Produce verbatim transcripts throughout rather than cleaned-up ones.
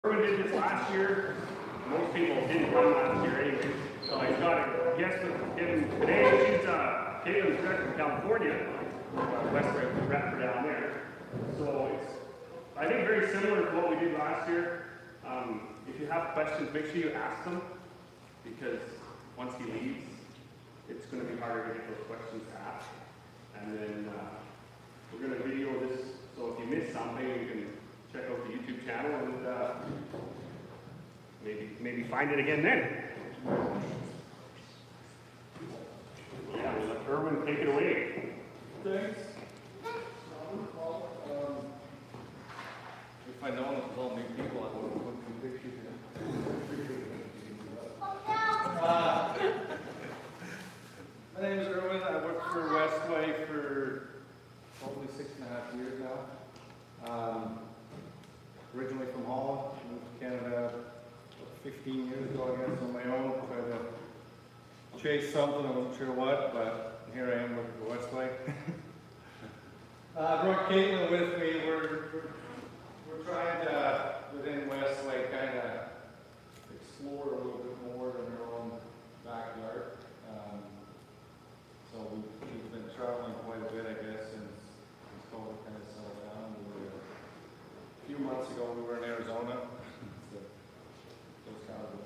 Erwin did this last year. Most people didn't come last year anyway. So I got a guest with him today. She's uh, Caitlin's rep from California, uh, Westway rep for down there. So it's, I think, very similar to what we did last year. Um, if you have questions, make sure you ask them, because once he leaves, it's going to be harder to get those questions asked. And then uh, we're going to video this, so if you miss something, you can check out the YouTube channel and uh, maybe maybe find it again then. Yeah, we'll let Erwin take it away. Thanks. Um, if I know it's all new people, I wouldn't put two pictures in. Uh, my name is Erwin. I work for Westway for probably six and a half years now. Um, originally from Holland, moved to Canada fifteen years ago, I guess, on my own. Tried to chase something, I wasn't sure what, but here I am looking for Westway. I uh, brought Caitlin with me. We're, we're, we're trying to, within Westway, kind of explore a little bit more in our own backyard. Um, so we've, we've been traveling quite a bit, I guess, since, since COVID kind of settled down. We were, a few months ago, we were in Arizona. So, those kind of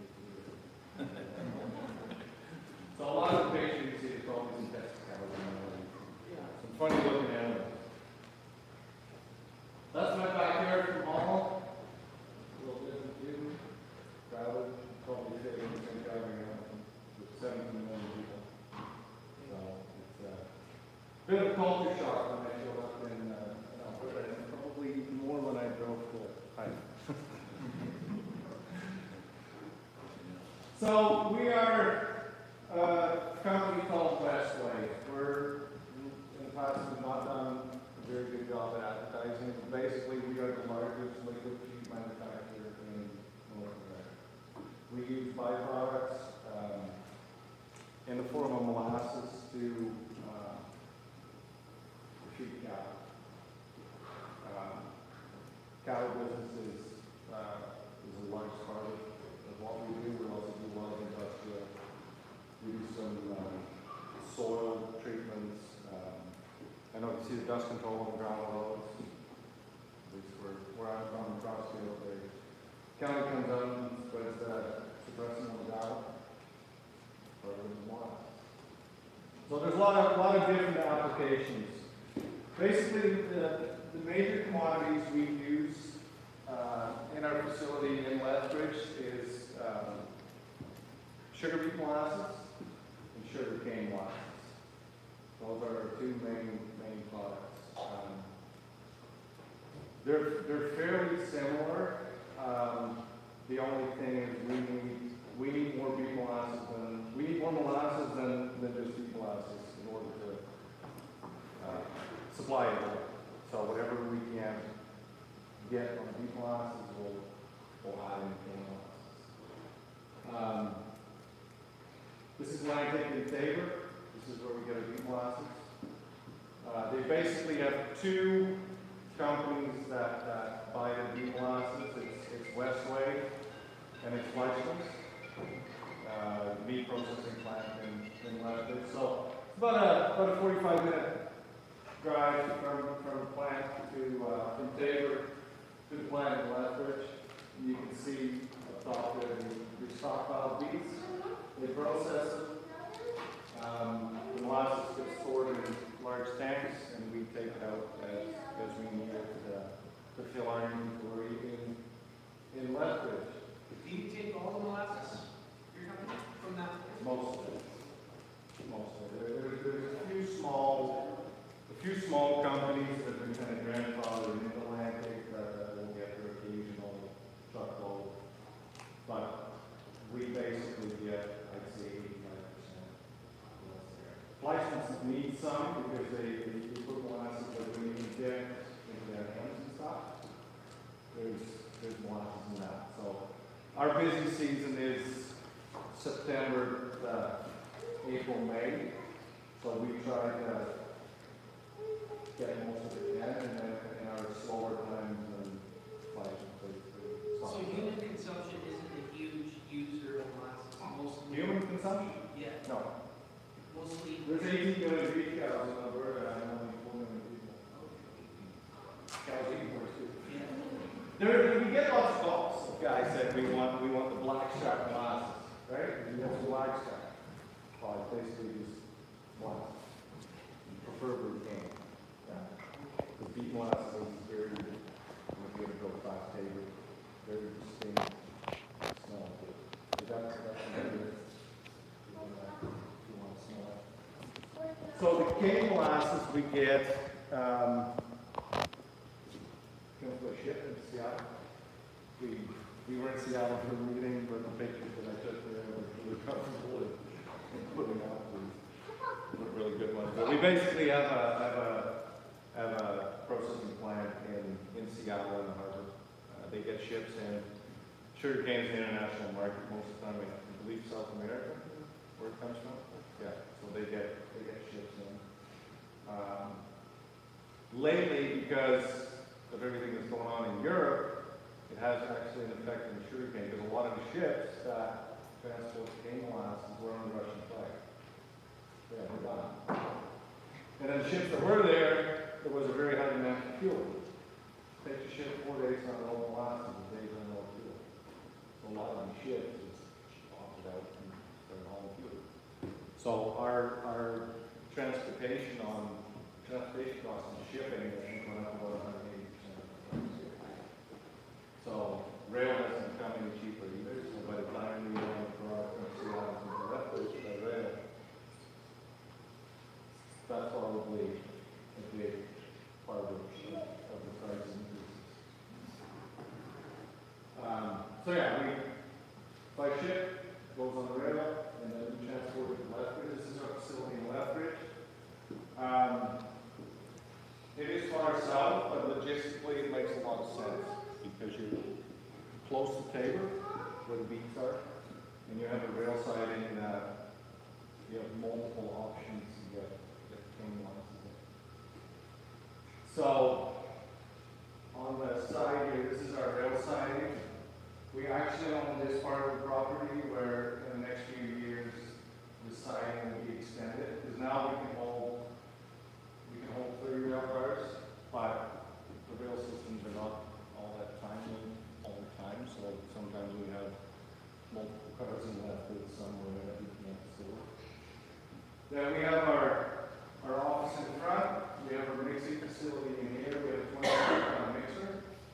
so a lot of the pictures you see, it's always in Texas. Some funny looking animals. That's my backyard from Holland. A little different view. Crowded, probably fit in the same gathering with seventeen million people. So it's a bit of a culture shock when I showed up in, uh, in Alberta, and probably more when I drove to hike. So we are a company called Westway. We're, in the past, we've not done a very good job at advertising. Basically, we are the largest liquid feed manufacturer in North America. We use byproducts um, in the form of molasses to uh, feed cattle. Um, cattle business is, uh, is a large part of, of what we do. We also do a lot of industrial. We do some um, soil treatments. Um, I know you see the dust control on the ground roads. At least where, where I'm from, across the field, the county comes out and spreads the suppressant on the ground for more. So there's a lot of, a lot of different applications. Basically, the, the major commodities we use uh, in our facility in Lethbridge is um, sugar beet molasses and sugar cane molasses. Those are our two main main products. Um, they're they're fairly similar. Um, the only thing is we need we need more beet molasses than we need more molasses than, than just beet molasses in order to uh, supply it. So whatever we can get on beet molasses, we'll we'll add in cane molasses. Um, This is Atlantic in Favor. This is where we get our beet molasses. Uh, they basically have two companies that, that buy the beet molasses. It's, it's Westway and it's Fleischmann's, uh, meat processing plant in, in Lethbridge. So it's about a, about a forty-five minute drive from, from the plant to uh, from Favor to the plant in Lethbridge. You can see up top there the, the stockpile beets. They process it. Um, the molasses gets stored in large tanks, and we take it out as, as we need it uh, to fill our inventory in, in Lethbridge. Do you take all the molasses you're coming from that? Most of it. Most of it. There, there, there's a few small, a few small companies that have been kind of grandfathered in Atlantic that will get their occasional truckload, but we basically get, I'd say, eighty-five percent. Fleischmann's need some because they, they, they put molasses that when you get into their hands and stuff, there's, there's molasses in that. So our busy season is September, uh, April, May. So we try to get most of it in, and then in our slower times, then Fleischmann's consumption? Yeah, No. mostly. There's eighteen million beef cows in Alberta, and only four million people. Cows eat more too. Yeah. There, we get lots of calls. Guys said we want, we want the black strap molasses, right? We want the black strap. Well, it's basically just molasses. Preferably cane. Yeah. The beef molasses is very, if you ever go fast table, very distinct smell. So that's, that's another. So the cane molasses we get, um, comes by ship in Seattle. We, we were in Seattle for a meeting, but the pictures that I took there were really comfortable and putting out were really good ones. But we basically have a, have a, have a processing plant in, in Seattle in the harbor. Uh, they get ships in. Sugar cane is the international market most of the time. I believe South America, where it comes from. Yeah, so they get, they get ships in. Um, lately, because of everything that's going on in Europe, it has actually an effect on the sugar cane, because a lot of the ships that transport cane molasses were on the Russian flag. Yeah, they're gone. And then the ships that were there, there was a very high demand for fuel. Takes a ship four days on all molasses, and days on all fuel. So a lot of these ships just opted out and started hauling fuel. So our, our transportation on, transportation costs and shipping, I think, went up about one hundred eighty percent. So rail hasn't become any cheaper either, so by the time we run the product from Seattle to the Westway by rail, that's probably a big part of, of the price increases. Um, so yeah, we, by ship, goes on the rail, and then we transport it to Lethbridge. This is our facility in Lethbridge. Um, it is far south, but logistically it makes a lot of sense because you're close to Tabor, where the beets are, and you have a rail siding that you have multiple options to get, get cane molasses. So on the side here, this is our rail siding. We actually own this part of the property where in the next few years the siding will be extended. Because now we can hold we can hold thirty rail cars, but the rail systems are not all that timely all the time. So sometimes we have multiple cars in that with somewhere that we can't store. Then we have our our office in front. We have our mixing facility in here. We have a twenty-five ton mixer.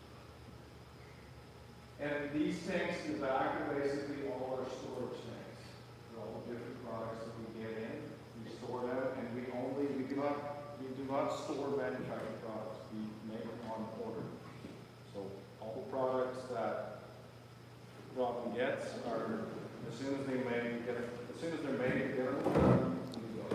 And these tanks in the back are basically all our storage tanks. They're all the different products that we get in. We store them, and we only, we do not, we do not store manufactured products. We make them on order. So all the products that Robin gets are, as soon as they make, get it, as soon as they're made, get them, we go.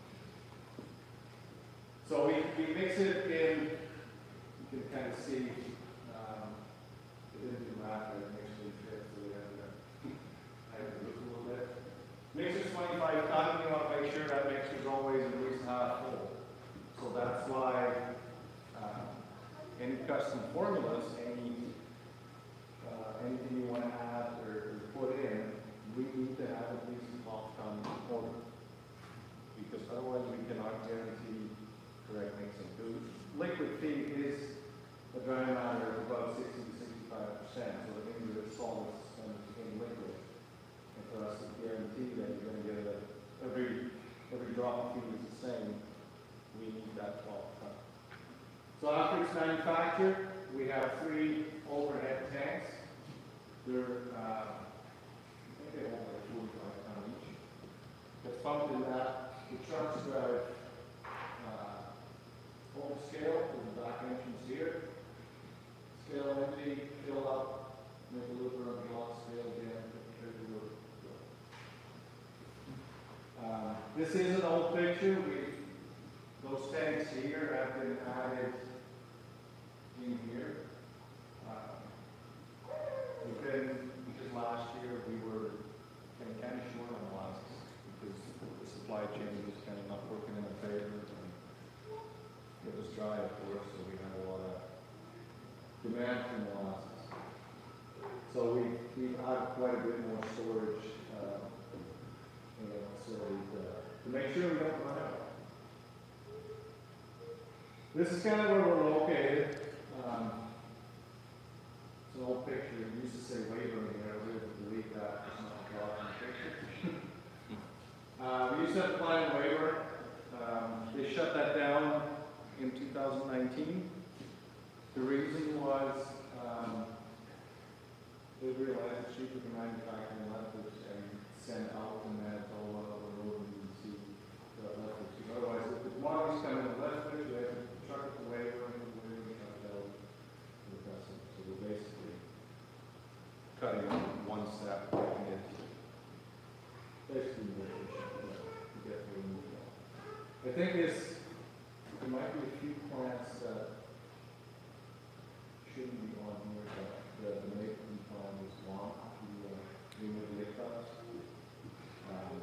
So we, we mix it in, you can kind of see, um, it didn't do math, it makes me fit, so we have to, I have to look a little bit. Mixer's twenty-five ton, you want to make sure that mixer's always at least half full. So that's why uh, any custom formulas, any uh, anything you want to add or, or put in, we need to have at least a half ton order. Because otherwise we cannot guarantee correct mixing. Because liquid feed is a dry matter of about sixty to sixty-five percent, so the things that are solid and in liquid. And for us to guarantee that you're going to get it at every every drop of feed is the same, we need that twelve ton. So after it's manufactured, we have three overhead tanks. They're uh, I think they hold like forty-five ton each. Gets pumped in that. The trucks drive uh, full scale to the back entrance here. Scale empty, fill up, make a looper on the lock, scale again, put the looper. Uh, this is an old picture. We, those tanks here have been added in here. Uh, we've been, because last year we were getting kind of short on molasses because the supply chain was kind of not working in our favor. And it was dry, of course, so we had a lot of demand for molasses. So we, we've had quite a bit more storage uh, in the facility to, to make sure we don't run out. This is kind of where we're located. Um, it's an old picture. It used to say Weyburn here. I was able to delete that. It's not drawn in the picture. uh, we used to have a plant in Weyburn. Um, they shut that down in two thousand nineteen. The reason was um, they realized it's cheaper to manufacture leftovers and send out to Manitoba or Northern B C the leftovers. Otherwise, if the commodities come in the leftovers, they have to truck it away or the way we truck it out to the customer. So we're basically cutting it one step, making it basically more efficient to get where we need to go. I think this, there might be a few plants that shouldn't be on here, but the, the maple plant is one, the, uh, remove the cuts. Um,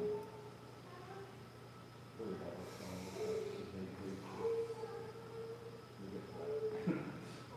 really got this one, it's a big group. We'll get to that.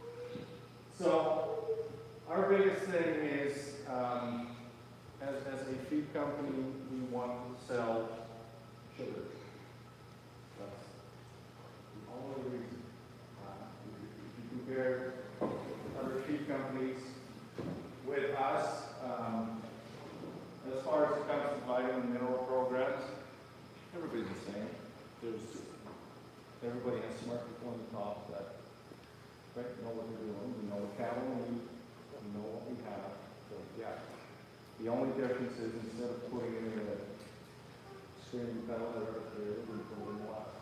So, our biggest thing is, um, as, as a feed company, we want to sell sugar. That's the only reason. Uh, if, if you compare other feed companies with us, um, as far as it comes to vitamin and mineral programs, everybody's the same. There's, everybody has smart people on the top that right, know what they're doing. We know what cattle we need. We know what we have. So, yeah. The only difference is instead of putting it in a screening pellet or there, we put it in water.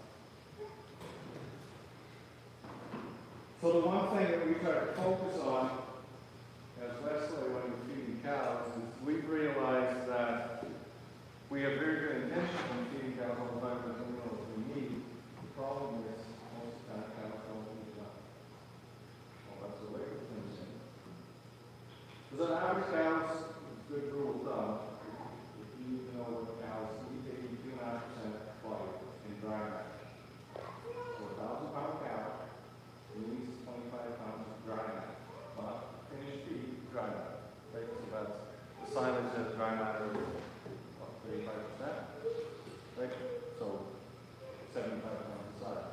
So the one thing that we try to focus on as Westway when we're feeding cows is we've realized that we have very good intentions when feeding cows all the time because we know what we need. The problem is most of the time cows don't eat enough. Well, that's the way it comes in. Because on average cows, good rule of thumb, if you need to know what cows eat, they eat two and a half percent body in dry matter. So a thousand pound cow needs twenty-five pounds of dry matter. But finished feed, dry matter. Right? So that's the silage as dry matter is what, thirty-five percent? Right? So seventy-five pounds of silage.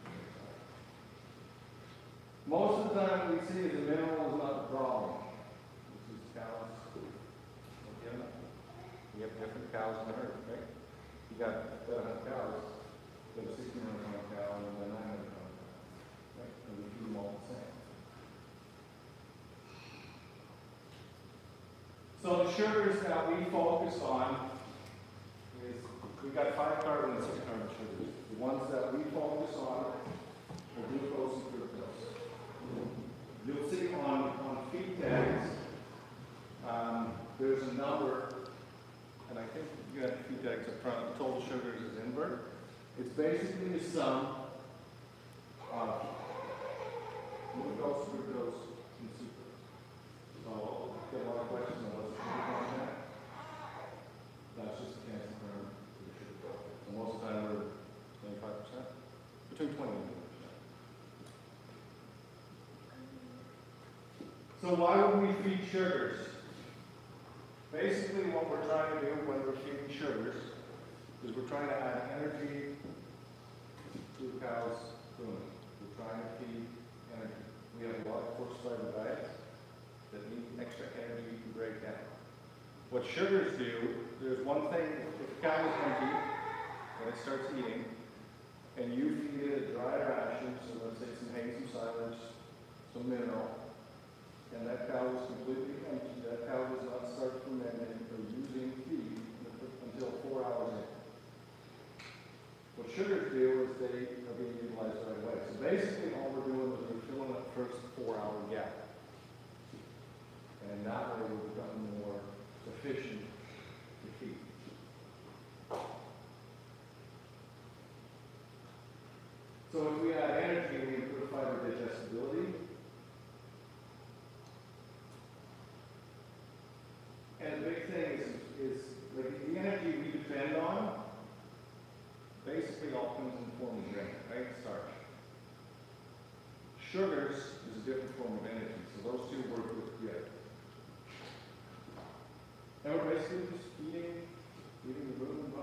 Most of the time we see is the mineral is not the problem. This is cows. Again, we have different cows on earth, right? You got seven hundred cows, you have sixteen hundred pound cow, and then nine hundred pound cow. Right? And we feed them all the same. So the sugars that we focus on is, we've got five carbon and six carbon sugars. The ones that we focus on are glucose and fructose. You'll see on, on feed tags, um, there's a number, and I think you got feed tags up front, the total sugars is invert. It's basically the sum of glucose, fructose, and sucrose. So, I get a lot of questions on what's the sugar content. That's just a fancy term for the sugar content. So most of the time we're twenty-five percent, between twenty and twenty percent. So why would we feed sugars? Basically what we're trying to do when we're feeding sugars is we're trying to add energy to the cow's food. We're trying to feed energy. We have a lot of coarse fiber diets that need extra energy to break down. What sugars do, there's one thing, if the cow is hungry and it starts eating, and you feed it a dry ration, so let's say some hay, some silage, some mineral, and that cow is completely empty, that cow does not start fermenting or using feed until four hours in. What sugars do is they are being utilized right away. So basically all we're doing is we're filling that first four hour gap. And that way we've gotten more efficient to feed. So if we add energy, we improve fiber digestibility. And the big thing is, is like the energy we depend on basically all comes in the form of grain, right? Starch. Sugars is a different form of energy, so those two work together. And we're basically just eating, eating the room and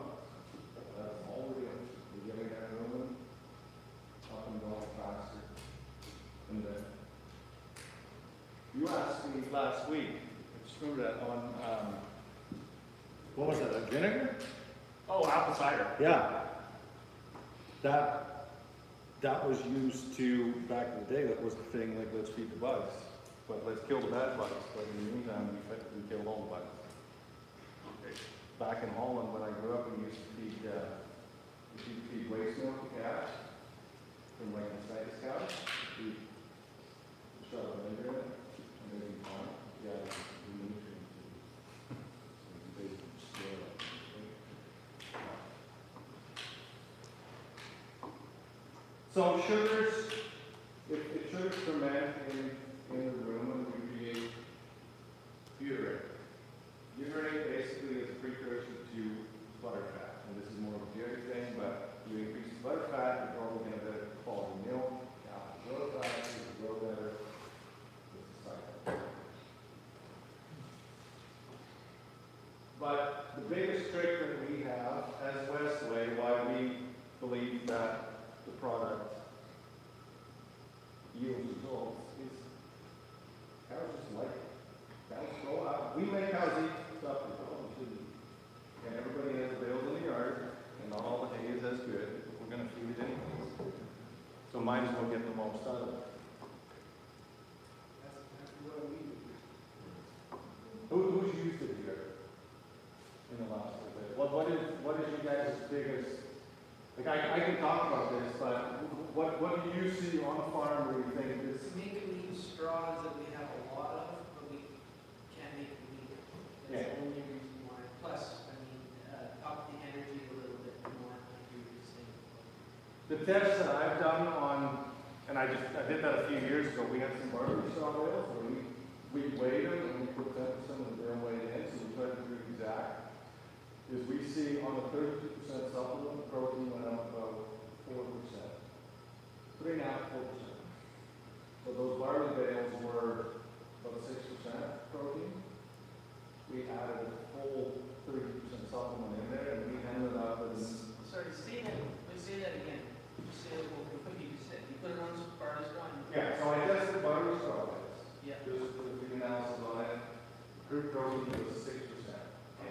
was last week. I just remember that on, um, what was that, like vinegar? Oh, apple cider. Yeah. That, that was used to, back in the day, that was the thing, like, let's feed the bugs. But let's kill the bad bugs, but in the meantime, we, fe- we killed all the bugs. Okay. Back in Holland, when I grew up, we used to feed, uh, we used to feed waste milk to cats, from like the cider cows. We shot a vinegar in it, and then we farm, yeah, we nutrients. So we basically store it. So sugars, if, if sugars ferment in, in the room and we create butyrate. Butyrate basically is a precursor to butterfat. And this is more of a dairy thing, but you increase the butterfat, you're probably going to get a better quality milk. Cows will grow faster, you grow better. It's a cycle. But the biggest trick that we have as Westway, why we believe that the product yields results, is cows just like it. Cows go out. We make cows eat stuff that probably shouldn't eat. And everybody has bales in the yard, and all the hay is as good. We're going to feed it anyways. So might as well get the most out of it. That's exactly what we do. Who, who's used it here in the last little bit? What, what is, what is you guys' biggest, like I, I can talk about this, but what, what do you see on the farm where you think this? It's making these straws that we have a lot of, but we can't make them eat. That's the only reason why. Plus, I mean, uh, up the energy a little bit more, like you were saying. The tests that I've done on, and I just, I did that a few years ago, we had some barley straw bales where we, we weighed them and we put ten percent of the bale weight in, so we tried to be exact. Is we see on the thirty-two percent supplement, protein went up about four percent. Three and a half, four percent. So those barley bales were about six percent protein. We added a full thirty percent supplement in there, and we ended up with. Sorry, say that, let's say that again. Just say what what you just said. You put it on some barley straw and. Yeah, so I tested barley straw bales. Yeah. Just for the analysis on it. Group protein was six percent.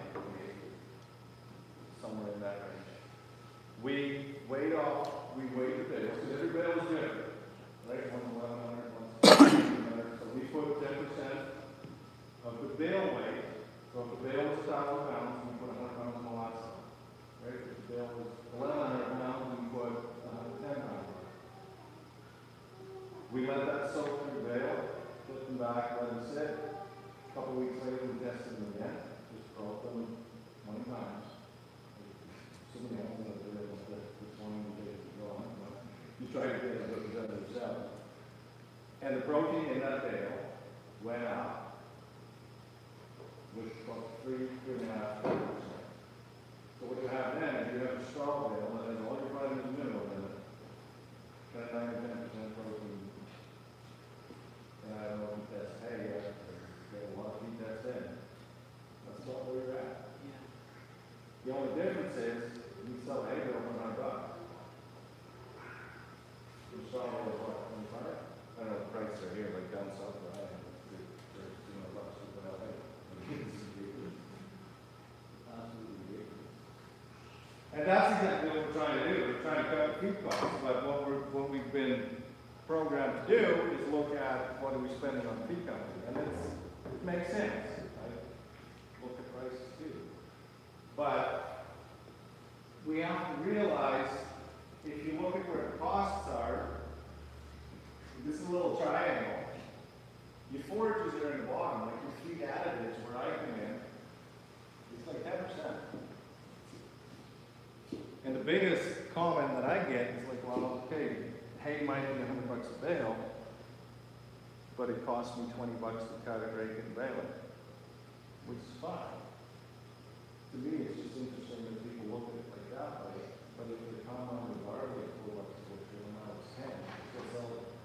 Somewhere in that range. We weighed off, we weighed the bales, because every bale was different. Right, one's eleven hundred, one's fifteen hundred. So we put ten percent of the bale weight. So if the bale was a thousand pounds, we put a hundred pounds of molasses on. Right, if the bale was eleven hundred pounds, we put one hundred ten pounds on. We let that soak through the bale, put them back, let them sit. A couple weeks later, we tested them again. Just broke them twenty times. Somebody else knows they're able to, this one we get it going, but you try to get it done yourself. And the protein in that bale went out with about three, three and a half percent. So what you have then is you have a straw bale that has all your vitamins and minerals in it, ten, nine, ten percent protein. And I don't know if that's hay yet, or get a lot of feed that's in. That's about where you're at. Yeah. The only difference is we sell hay bale for nine bucks. We sell it for what, twenty-five? I don't know the price are here, like down south where I am. They're two hundred bucks to put out hay. Absolutely ridiculous. And that's exactly what we're trying to do. We're trying to cut the feed costs, but what we're, what we've been programmed to do is look at what are we spending on the feed company. And it's, it makes sense. Right? Look at prices too. But we have to realize, if you look at where the costs are, this is a little triangle. Your forages are in the bottom, like your feed additives where I come in, it's like ten percent. And the biggest comment that I get is like, well, okay, hay might be a hundred bucks a bale, but it costs me twenty bucks to cut it, rake it, and bale it, which is fine. To me, it's just interesting that people look at it like that way, but if they come on the barley at four bucks a bushel and now it's ten, it's still sell it.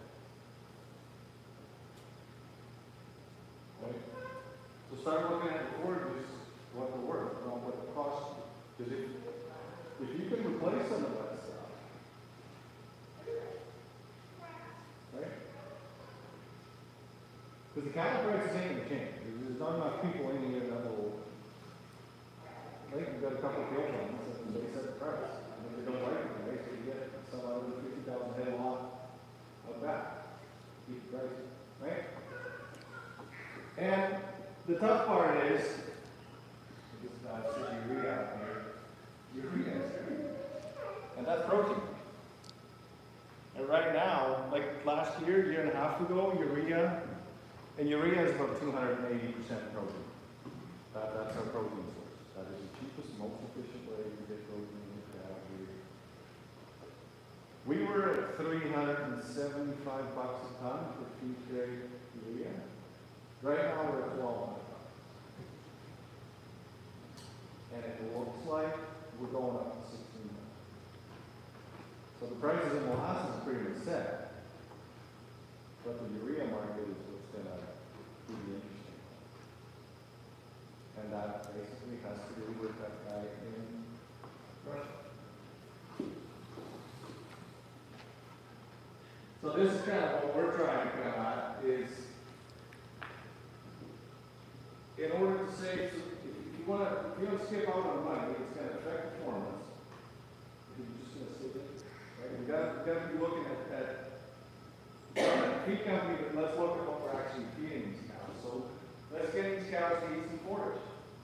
Right? So start looking at the forages, what they're worth, not what it costs you. Because if, if you can replace some of that stuff, right? Because Because the cattle prices ain't gonna change. There's not enough people in here that will, like, we've got a couple of kill runs and they set the price. And if they don't like the price, they get some out of the fifty thousand head lot of that. Keep the price, right? And the tough part is, this guy says urea out here, urea is there. And that's protein. And right now, like last year, year and a half ago, urea, and urea is about two hundred eighty percent protein. That, that's our protein source. That is the cheapest, most efficient way to get protein into our urea. We were at three hundred seventy-five bucks a ton for feed grade urea. Right now we're at twelve hundred bucks. And it looks like we're going up to sixteen bucks. So the prices of molasses are pretty much set. But the urea market is what's going to be the interesting. And that basically has to do with that guy in Russia. So this is kind of what we're trying to come at is, in order to save, so if you want to, if you don't skip out on money, it's going to affect performance. You're just going to sit it, right? We got we got to be looking at, at a feed company, but let's look at what we're actually feeding these cows. So let's get these cows to eat some forage.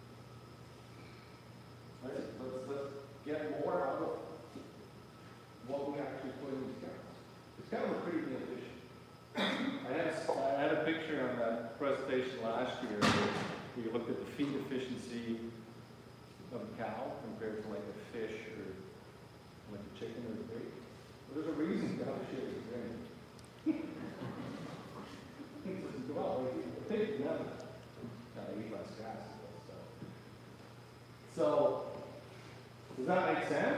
Right? Let's let's get more out of what we actually put in these cows. It's kind of pretty inefficient. I had, I had a picture on that presentation last year where we looked at the feed efficiency of a cow compared to like a fish or like a chicken or a pig. Well, there's a reason cow shit is green. Well, the pig doesn't kind of eat less grass and stuff. So, does that make sense?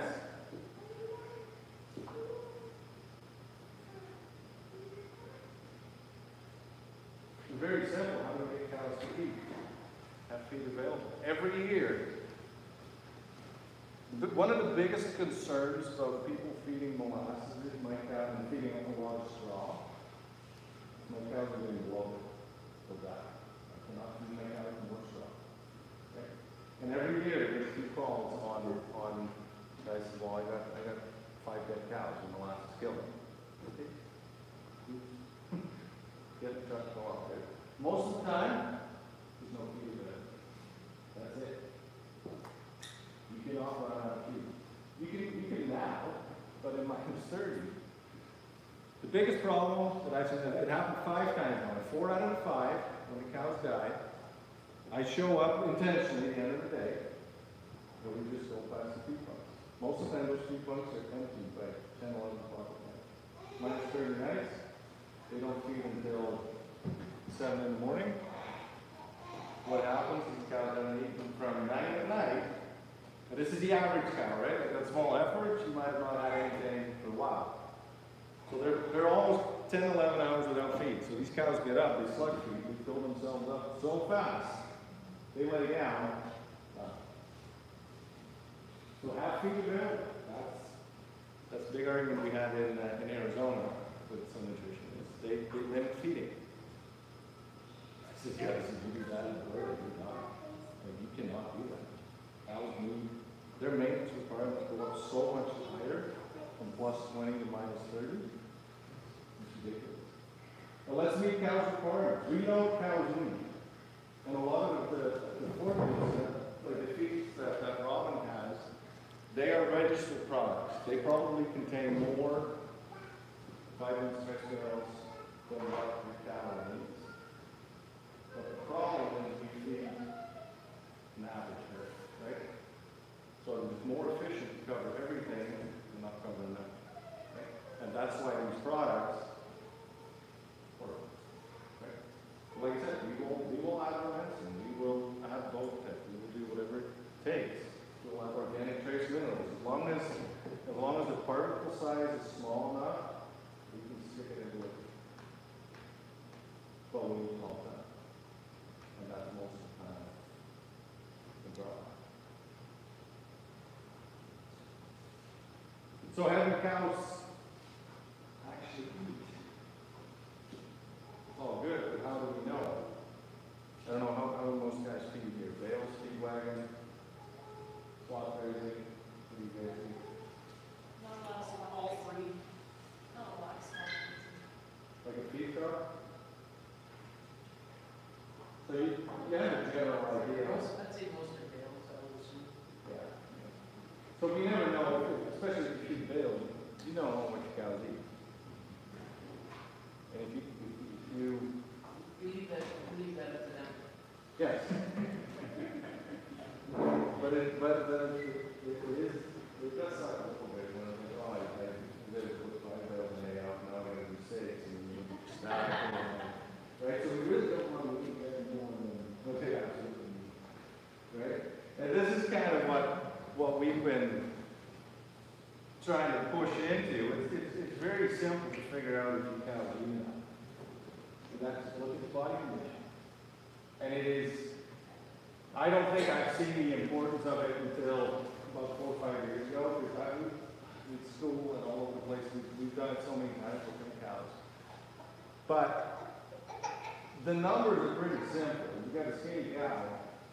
Very simple. How do we get cows to feed? Have feed available every year. The, one of the biggest concerns about people feeding molasses is my cow and feeding them a lot of straw. My cows are getting bloated with that. I cannot feed my cows more straw. Okay? And every year there's two calls on on guys say, well, I got I got five dead cows and molasses killed them. Okay. Get the truck go out there. Most of the time, there's no feed available. That's it. You cannot run out of feed. You can, you can now, but in minus thirty. The biggest problem that I've seen, it happened five times now. Four out of the five, when the cows die, I show up intentionally at the end of the day, and we just go past the feed pumps. Most of the time, those feed pumps are empty by ten, eleven o'clock at night. Minus thirty nights, they don't feed until seven in the morning. What happens is the cows don't eat them from nine at night. And this is the average cow, right? Like that small effort, you might have not had anything for a while. So they're, they're almost ten, eleven hours without feed. So these cows get up, they slug feed, they fill themselves up so fast, they lay down. Uh, so have feed available. That's, that's a big argument we had in, uh, in Arizona with some nutritionists. They, they limit feeding. I said, yeah, I said, you do that in Alberta, you're not. Like, you cannot do that. Cows need, their maintenance requirements go up so much higher, from plus twenty to minus thirty. It's ridiculous. Well, let's meet cows' requirements. We know what cows need. And a lot of the, the formulas, that, like the feeds that, that Robin has, they are registered products. They probably contain more vitamins, minerals than what your cow needs. But the problem is we feed an average herd, right? So it's more efficient to cover everything and not cover enough. Right? And that's why these products work. Right? Like I said, we will, we will add our medicine. We will add both tech. We will do whatever it takes. We'll have organic trace minerals. As long as, as long as the particle size is small enough, we can stick it into it. But we will call that. And that's most of the time the draw. So having cows actually eat. It's all good, but how do we know? yeah, the general idea. Most, I'd say most are males, I would assume. Yeah. So we never know, especially if you feed bales, you don't know what your cows eat. And if you, if you, We leave that, we leave that up to them. yes. But it, but the, it, it is, it does suck a little bit when I think, oh, I, I did put five bales a day out, now I'm gonna do six, and you stop, and, right? So we really don't want to eat that more than, what they absolutely need. Right? And this is kind of what, what we've been trying to push into. It's, it's, it's very simple to figure out if you cows are eating enough. And that's look at the body condition. And it is, I don't think I've seen the importance of it until about four or five years ago, because I was in school and all over the place. We've, we've done it so many times with cows. But the numbers are pretty simple. You got a skinny cow.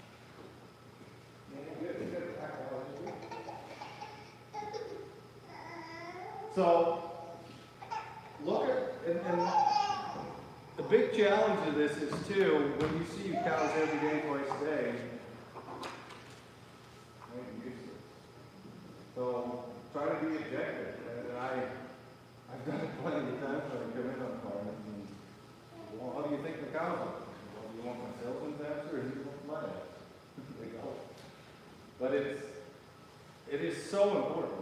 So, look at, and, and the big challenge of this is too, when you see cows every day, twice a day, ain't used to it. So, try to be objective. And I, I've done it plenty of times when I come in on farms. And, well, how do you think the cows are? Well, do you want my salesman's answer or do you want mine? They go. But it's, it is so important.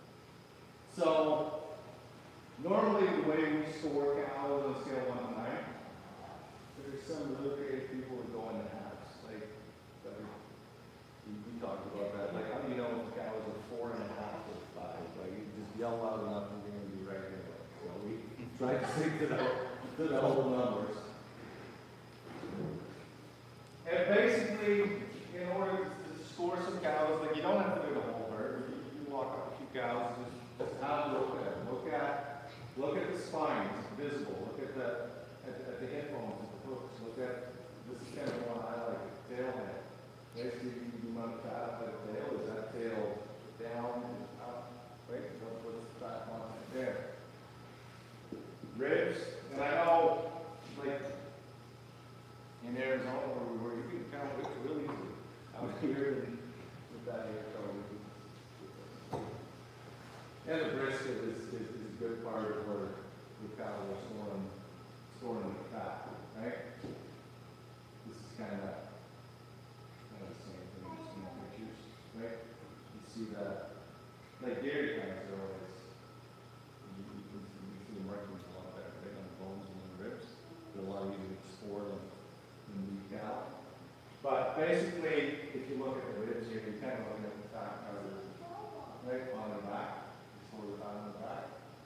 So, normally the way we score cows on a scale of one to nine, there's some really creative people who go into halves. Like, that we, we talked about that. Like, how do you know if the cow is a four and a half or five? Like, you just yell loud enough and you're going to be right anyway. So we try to stick to the, to the whole numbers. And basically, in order to score some cows, like you don't have to do the whole herd. You, you walk up a few cows, just, just have a look at them. Look at, look at the spines, visible. Look at the, at, at the hip bones, at the hooks. Look at, this is kind of one I like, tail head. Basically, you want to fat up that tail. Is that tail down and up? Right? So what's the fat content there? Ribs, and I know, like, in Arizona, where we were, you can count ribs really easily. Out here and with that hair color. And the brisket is, is, is a good part of where the cows are storing, storing the fat, right? This is kind of, kind of the same thing, just in the pictures, right? You see that, like dairy cows are always, you, you, can, you can see them working a lot better, right, on the bones and the ribs. They're a lot easier to store than, than the cow. But basically, if you look at the ribs here, you're kind of looking at the fat cover, right, on the back, before the fat on the back.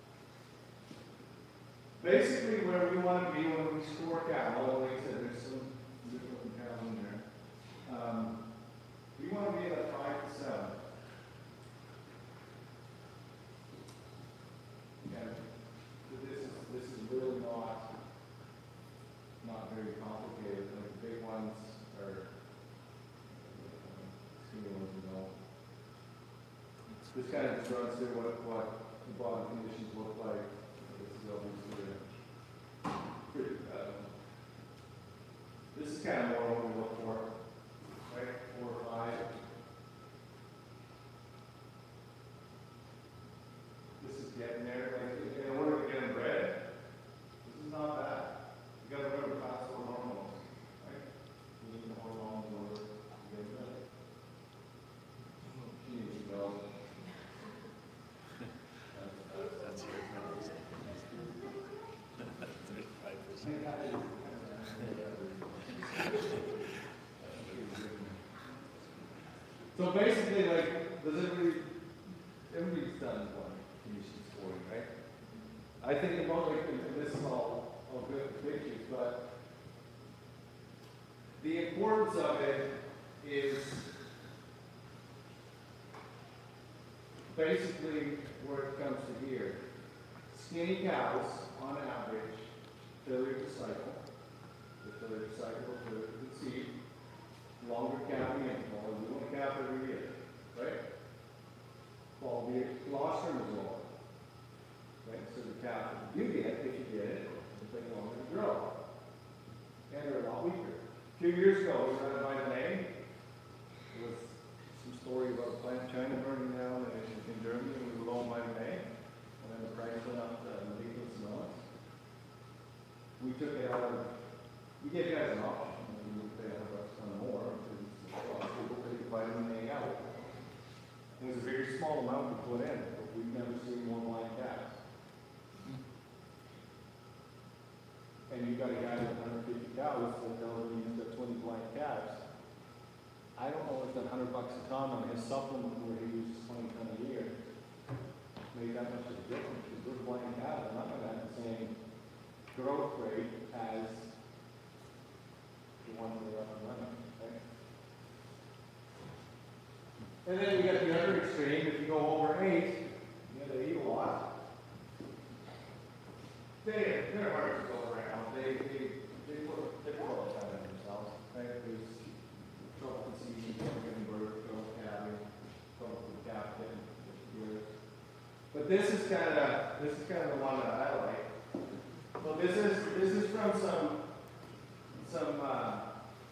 Basically, where we want to be when we score cattle, like I said, there's some different cows in there. Um, we want to be at a five to seven. Okay. This is this is really not not very complicated. Like the big ones are skinny ones, you know. This kind of runs through what what the body conditions look like. This is obviously pretty bad. This is kind of more what we look for, right? Four or five. This is getting there. Like in order to get them bred, this is not bad. You got to remember fast or hormones, right? You need the hormones in order to get them bred. Geez, well. That's your thirty-five percent. So basically, like, does everybody, everybody's done one condition scoring, right? I think about, like, and this is all, all good pictures, but the importance of it is basically where it comes to here. Skinny cows, on average, failure to cycle. The failure to cycle, failure to conceive. Longer calving interval, you want to calve every year, right? Quality of colostrum is lower. Right? So the calf that you get, if you get it, will take longer to grow. And they're a lot weaker. A few years ago, we were small amount to put in, but we've never seen more blind calves. And you got a guy with one hundred fifty cows that tells me he's got twenty blind calves. I don't know if that hundred bucks a ton on his supplement where he uses twenty ton a year made that much of a difference, because those blind calves are not gonna have the same growth rate as the ones that are up and running, okay? And then you get the other extreme, if you go over eight, you know, they eat a lot. They, they're hard to go around. They, they, they put, they put all the time in themselves. Right? There's trouble conceiving, trouble giving birth, trouble calving, trouble with calf getting years. But this is kind of, this is kind of the one that I like. Well, this is, this is from some, some, uh,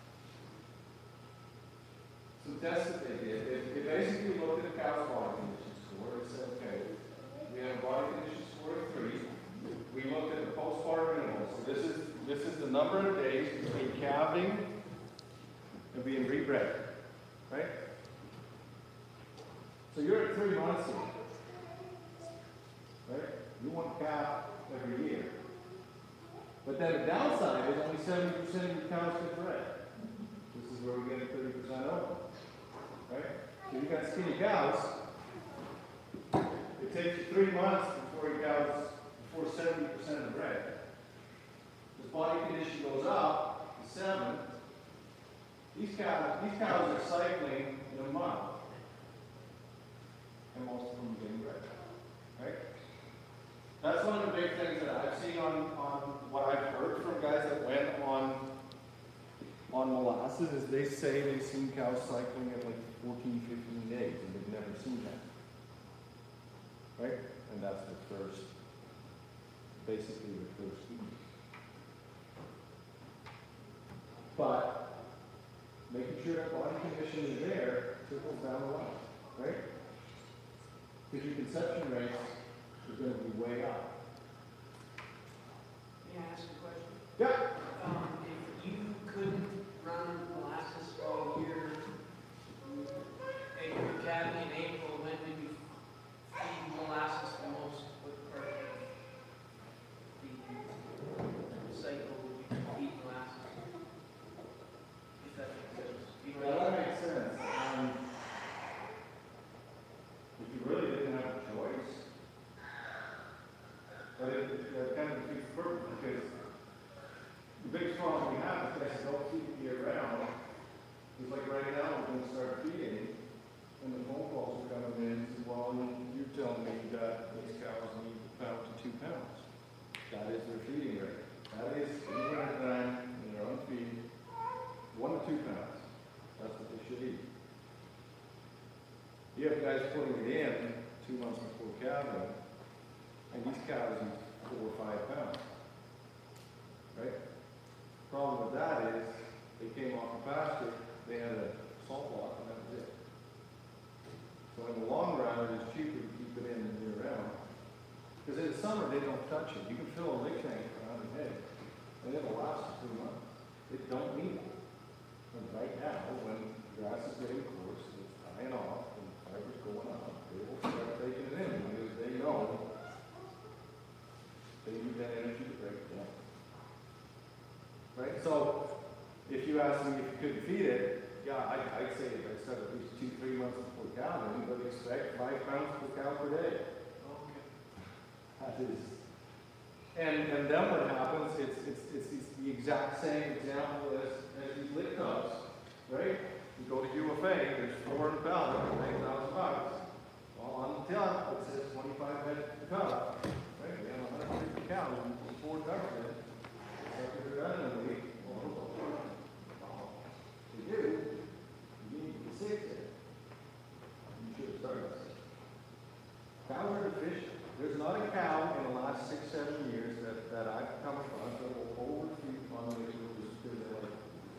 some tests that they did. They, they basically looked at a cow's body condition score. They said, okay, we have a body condition score of three. We looked at the postpartum interval. So this is this is the number of days between calving and being rebred, right? So you're at three months here, right? You want calf every year. But then the downside is only seventy percent of your cows get bred. This is where we get thirty percent over, right? So you got skinny cows. It takes you three months before your cows before seventy percent of the bred. As body condition goes up to seven, these cows, these cows are cycling in a month. And most of them are getting bred. Right? That's one of the big things that I've seen on, on what I've heard from guys that went on on molasses is they say they've seen cows cycling at like fourteen, fifteen days and they've never seen that. Right? And that's the first basically the first week. But making sure that body condition is there trickles down the line, right? Because your conception rates are going to be way up. May I ask a question? Yeah. Um, if you couldn't run molasses all year, and you're calving in April, when would you feed molasses the most? What part of the cycle would you feed molasses? If that makes sense. You know, Yeah, that makes sense. Um, if you really didn't have a choice, but it, it kind of defeats the purpose because the biggest problem we have is guys don't keep it year round. It's like right now we're going to start feeding, and the phone calls are coming in and say, well, you're telling me that these cows need a pound to two pounds. That is their feeding rate. That is, in the wintertime, when they're on feed, one to two pounds. That's what they should eat. You have guys putting it in two months before calving, and these cows eat four or five pounds. Right? Problem with that is, they came off the pasture, they had a salt block, and that was it. So in the long run, it is cheaper to keep it in than year round. Because in the summer, they don't touch it. You can fill a lick tank for one hundred head, and it'll last for two months. It don't need it. And right now, when grass is getting coarse, and it's dying off, and the fiber's going up, they will start taking it in, because they know they need that energy to break it down. Right? So, if you ask me if you couldn't feed it, yeah, I, I'd say if I start at least two, three months before calving, but expect five pounds per cow per day. Okay. That is. And, and then what happens, it's, it's, it's, it's the exact same example as, as these lick tubs, right? You go to U of A, there's four in the belt, nine thousand bucks. Well, on the tub, it says twenty-five head per tub, right? We have one hundred fifty cows and four tubs in it. So if you're done in a week, well, you do, you need to six in. You should have started six. Cows are efficient. There's not a cow in the last six, seven years that, that I've come across that will overfeed on the liquid just because they're like,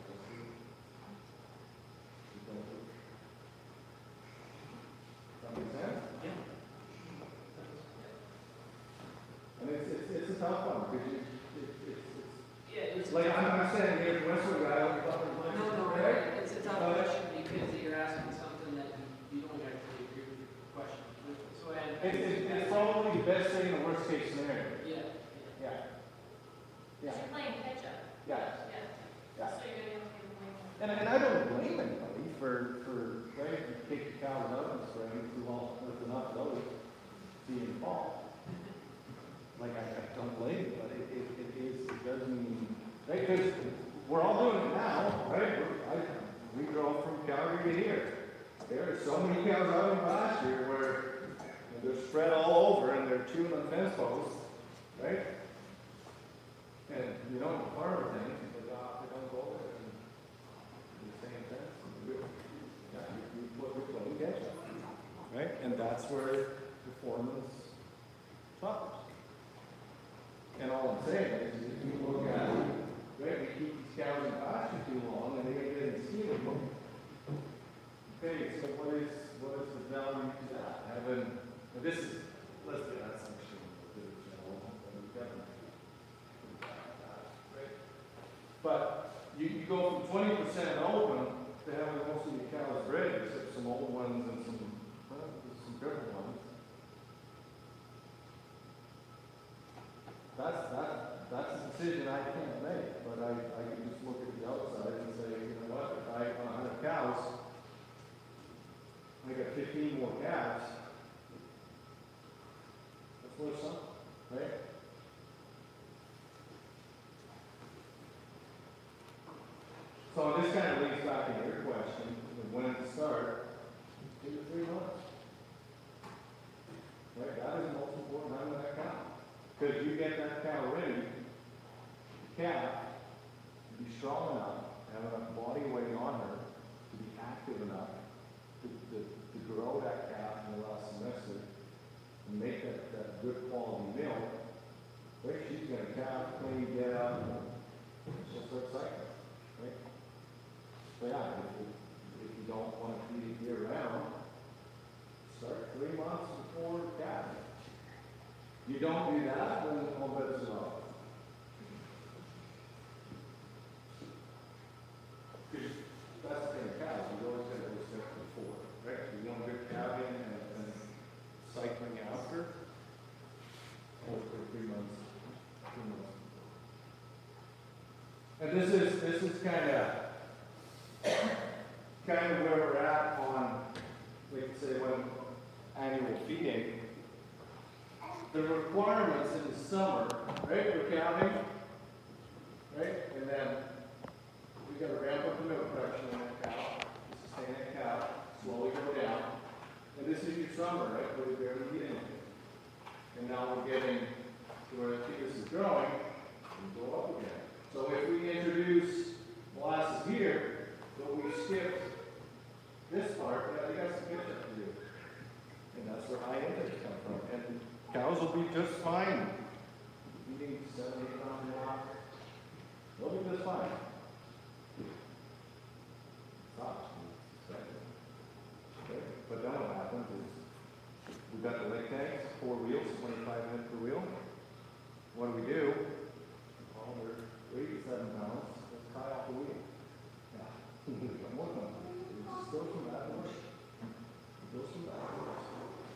that make sense? Yeah. And it's, it's, it's a tough one because you, it's, it's, it's, Yeah, it's. like I'm, I'm saying here, Westway guy, I'm talking about. No, no, right? It's a tough question because you're asking something that you you don't actually agree with your question. Yeah. You're playing catch up. Yeah. Yeah. Yeah. So you're gonna have to play. And, and I don't blame anybody for, for, right, if you take the cows out in the spring, too long, if they're not loaded, see in the fall. Like, I, I don't blame you, but it, it, it is, it does mean, right, because we're all doing it now, right? We're, I, we drove from Calgary to here. There are so many cows out in pasture where they're spread all over and they're chewing on fence posts, right? And you know, the farmer thing, they go, they don't go there and do the same fence. and do it. Yeah, you, you put your play catch up, right? And that's where performance suffers. And all I'm saying is, if you look at, right, we keep these cows in pasture too long and they get getting skinny. Okay, so what is, what is the value to that? Having, and this is, let's be honest, I'm sure we'll do it, you know, we've got them. Right? But you, you go from twenty percent open to having most of your cows bred, except some old ones and some, well, some different ones. That's, that, that's a decision I can't make, but I, I can just look at the outside and say, you know what, if I have a hundred cows, I got fifteen more calves. That's worth something, right? So this kind of leads back to your question, of when to start, two to three months. Right, that is the most important time of that cow. Because you get that cow ready, the calf to be strong enough, have enough body weight on her, to be active enough, to, to, to grow that calf in the last semester, and make that, that good quality milk. Right, she's gonna calf, clean, get up, and she'll start cycling, right? So yeah, if, if you don't want to feed it year round, start three months before calving. You don't do that, then all bets are off. Because that's the thing with cows, you always got to go step before, right? You want good calving and, and cycling after, hopefully three months, three months. And this is, this is kind of, kind of where we're at on, like say, when annual feeding. The requirements in the summer, right, for calving, right, and then we got to ramp up the milk production in that cow, sustain that cow, slowly go down, and this is your summer, right, where we barely get anything. And now we're getting to where the fetus is growing, we go up again. So if we introduce molasses here, but we skip this part, yeah, they got some catch up to do. And that's where high intakes come from. And cows will be just fine. Eating seven, eight pounds an hour. They'll be just fine. Stop. Okay. But then what happens is we've got the lick tanks, four wheels, twenty-five minutes per wheel. What do we do? Well, we're eighty-seven pounds. Let's tie off the wheel. Yeah. One more time. It just goes from that to this. It goes from that to this.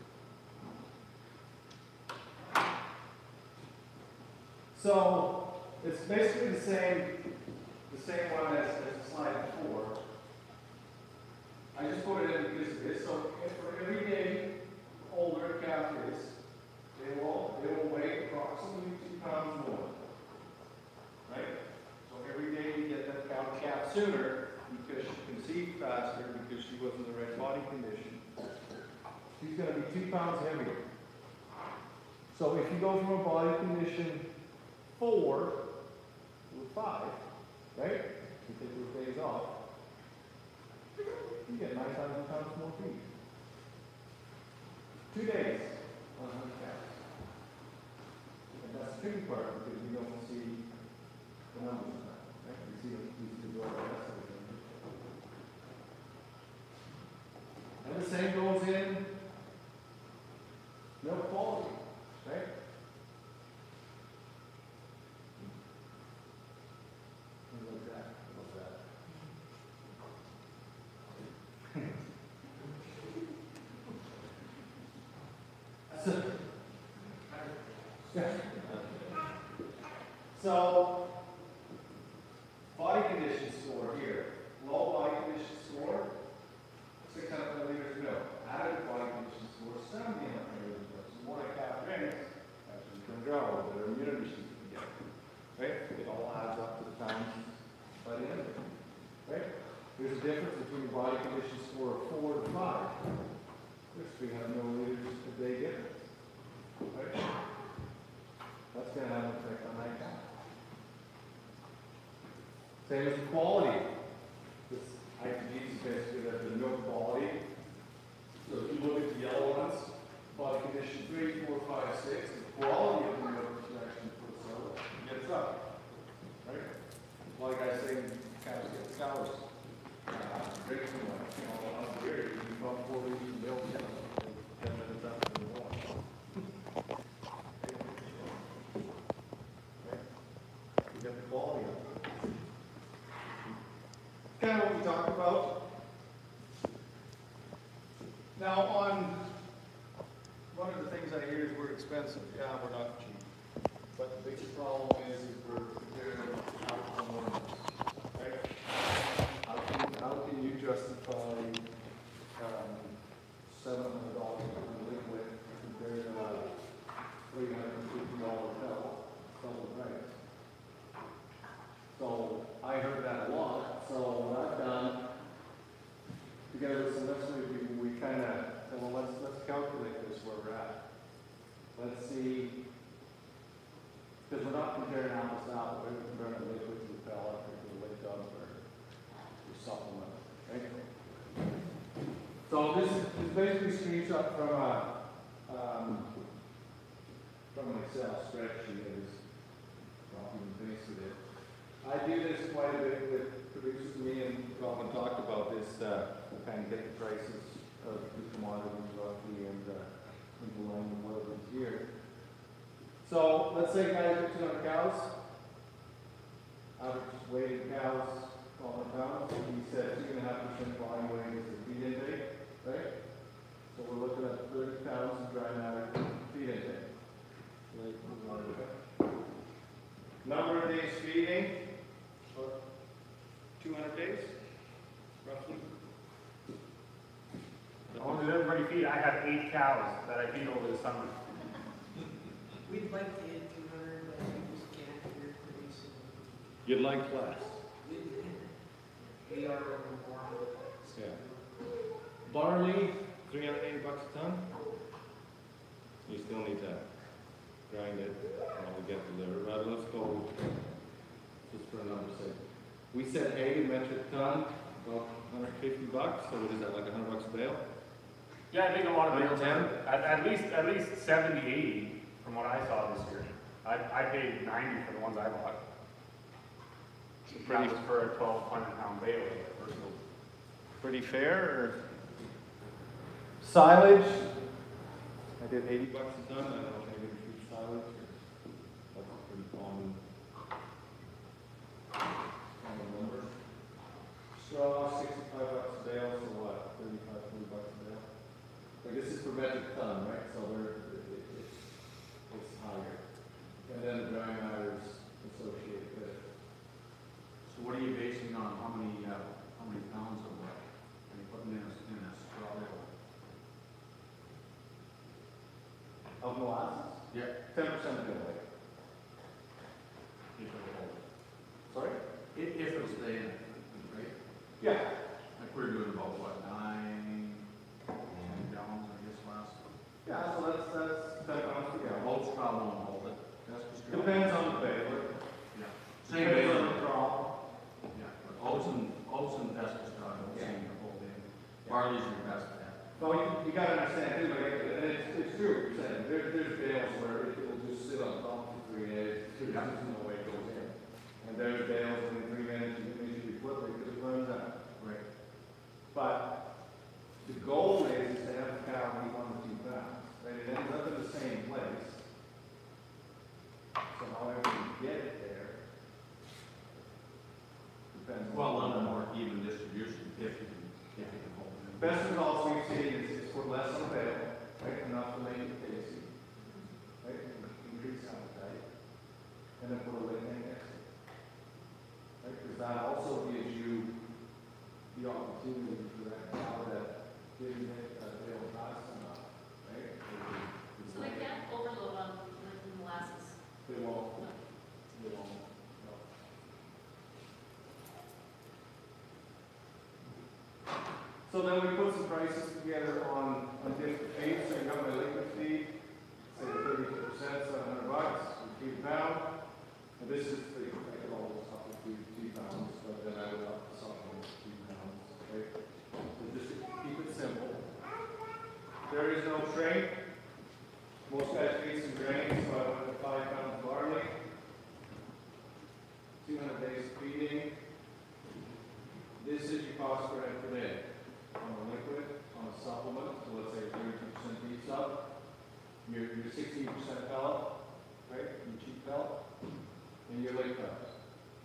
So it's basically the same, the same one as, as the slide before. I just put it in because of this. So if for every day older a calf is, they will they will weigh approximately two pounds more. Right? So every day you get that cow calf sooner because she conceived faster because she was in the right body condition. She's going to be two pounds heavier. So if you go from a body condition four to five, right? You take those days off, you get nine thousand pounds more feed. Two days on one hundred cows. And that's the tricky part because we don't see the numbers of that, right? We see the, we see the rest of it. And the same goes in milk quality, right? Like that, like that. so, so difference between body condition score of four to five. There's three hundred milliliters a day difference. Right? That's going to have an effect on that cow. Same as the quality. This I G is basically that the milk quality. So if you look at the yellow ones, body condition three, four, five, six, the quality of the milk extraction for the cell gets up. Right? Like I say, cows get sours. Uh, drink too much. You know, I'm weird. You pump four liters of milk, you know, ten minutes after the wash. You get the quality of it. Kind of what we talked about. Now, on one of the things I hear is we're expensive. Yeah, we're not cheap. But the biggest problem is, is we're comparing outcome numbers. Right? How can, how can you justify um, seven hundred dollars per liquid compared to a three hundred fifty dollar pill? Double price. So I heard that a lot. So what I've done, together with some listeners, we, we kind of said, well, let's let's calculate this where we're at. Let's see, because we're not comparing apples to apples. We're comparing a liquid to a pellet or to a liquid or, or supplement, right? So this is, this is basically a screenshot from a um, from an Excel spreadsheet that is copy and pasted it. I do this quite a bit with producers. Me and Robin talked about this, uh, kind of get the prices of the commodities roughly and uh, into line with what it is here. So let's say guys get two hundred cows, average weighted cows, twelve hundred pounds. He said two and a half percent body weight is the feed intake, right? So we're looking at thirty pounds of dry matter feed intake. Number of days feeding. two hundred days, roughly. How did everybody feed? I have eight cows that I feed over the summer. We'd like to hit two hundred, but we just can't, we're producing. You'd like less. We, we are overwhelmed. Yeah. Barley, three hundred eighty bucks a ton. You still need to grind it, probably get delivered, but let's go just for a number's sake. We said eighty metric ton, about one hundred fifty bucks, so what is that, like one hundred bucks a bale? Yeah, I think a lot of people, ten? at, at least, at least seventy, eighty from what I saw this year. I, I paid ninety for the ones I bought. That was for a twelve hundred pound bale. Pretty fair, or? Silage, I did eighty bucks a ton, I don't know if anybody treats silage, or that's a pretty common, common number. Straw, sixty-five bucks a bale, so what, thirty-five, forty bucks a bale? Like this is per metric ton, right? So we're, it, it, it's, it's higher. And then the dry matters associated with it. So what are you basing on, how many, uh, how many pounds of what? Are you putting in a, in a straw bale? Of molasses? Yeah. Ten percent of it. If it'll hold. Sorry? If, if it'll stay in it, right? Yeah. Like we're doing about what, nine, ten gallons, I guess, last. Yeah, so that's, that's ten pounds per gallon. Old straw won't hold it. That's for sure. Depends on the baler. Yeah. Same Depends on baler. the crop. Yeah, but oats and, oats and pestle straw don't seem to hold in. Barley's your best bet. Well, you, you gotta understand too, like, and it's, it's true, what you're saying, there, there's bales where it will just sit on top for three days, there's Yeah. just no way it goes in. And there's bales within three minutes, you can usually flip it because it runs out. Right. But the goal is to have the cow eat one to two pounds, right? It ends up in the same place. So however you get it there, depends on. Well, a little more even distribution if you can, if you can hold it in. Best results we've seen is, is put less on the bale, right, enough to make it tasty, right, increase appetite, and then put a lid in next to it. Right, because that also gives you the opportunity for that cow that didn't make that bale fast enough, right? So they can't overload on with molasses. They won't, they won't, no. So then we put some prices together on, on different feeds. So you got my liquid feed, say thirty-two percent, seven hundred bucks, we keep pound. And this is the, I can always up to two, two pounds, but then I would up to something two pounds, right? So just to keep it simple. There is no tray. Most guys feed some grain, so I went with five pounds of barley. two hundred days of feeding. This is your cost per head per day. On a liquid, on a supplement, so let's say thirty-two percent beef sub, your, your sixteen percent pellet, right, your cheap pellet, and your lake pellets.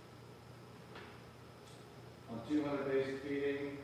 On two hundred days of feeding,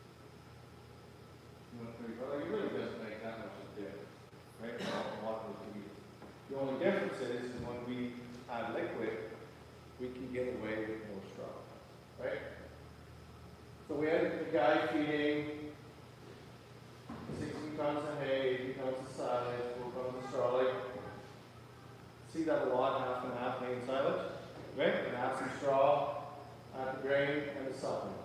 you want thirty, well, it really doesn't make that much of a difference, right? A lot of the feed. The only difference is, is when we add liquid, we can get away with more straw, right? So we had the guy feeding sixteen tons of hay, eighteen tons of silage, four tons of straw. Like, see that a lot, half and half hay and silage, right? And have some straw, add the grain, and the supplement.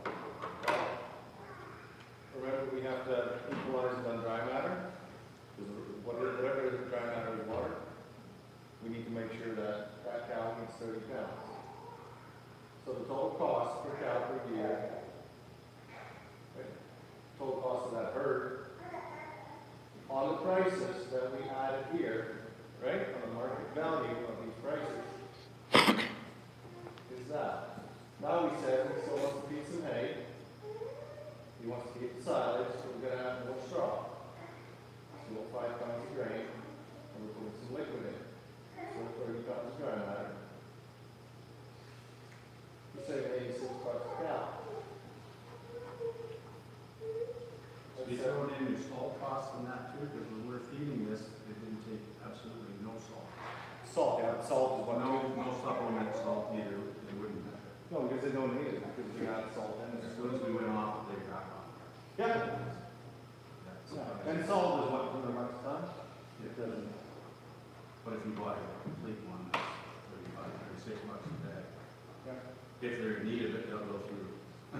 Remember, we have to equalize it on dry matter. Because whatever is in dry matter is water. We need to make sure that that cow gets thirty pounds. So the total cost per cow per year, right, total cost of that herd, on the prices that we added here, right, on the market value of these prices, is that. Now we said we still want to feed some hay, we want to keep the silage, so we're going to add more straw. So we'll five pounds of grain, and we're putting some liquid in. So thirty pounds of dry matter. We're saving eighty-six bucks a cow. So you throw in your salt cost on that too, because when we're feeding this, it didn't take absolutely no salt. Salt, yeah, salt is what. No, no supplement salt either, they wouldn't have. No, because they don't need it, because we add salt in As there. soon as we went off, they got off. Yeah. That's- Yeah. And salt is what, two hundred bucks a ton? It doesn't. But if you bought a complete one, that's thirty-five, thirty-six bucks a day. Yeah. If they're in need of it, they'll go through.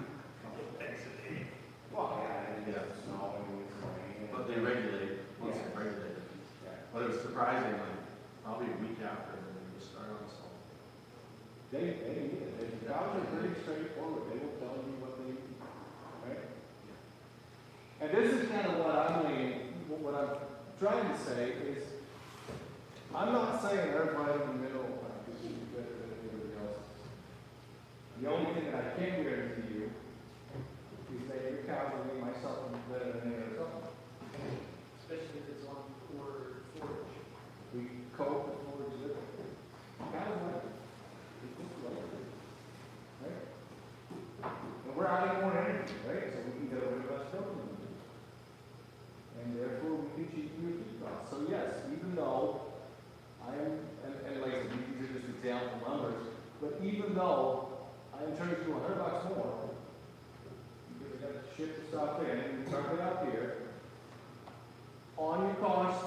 Well, yeah, and yeah, snow and it's raining. But they regulate, once they Yeah. regulate it. Yeah. But it was surprising, like, probably a week after, they just started on salt. They, they need it. The cows are pretty straightforward. They will tell you what they need, right? And this is kind of what I'm leaning, what I'm trying to say is, I'm not saying everybody in the middle is better than everybody else. The only thing that I can guarantee you is that your cows will make my supplement better than any other supplement. Especially if it's on core forage. We coat the forage with it. Cows like it. They just like it. Right? And we're adding more energy, right? So we can get away with less protein. And therefore we can cheapen your feed costs. So yes, even though I am, and, and like these are just example numbers, but even though I am charging you a hundred bucks more, because I got to ship the stuff in, and we start it out here, on your cost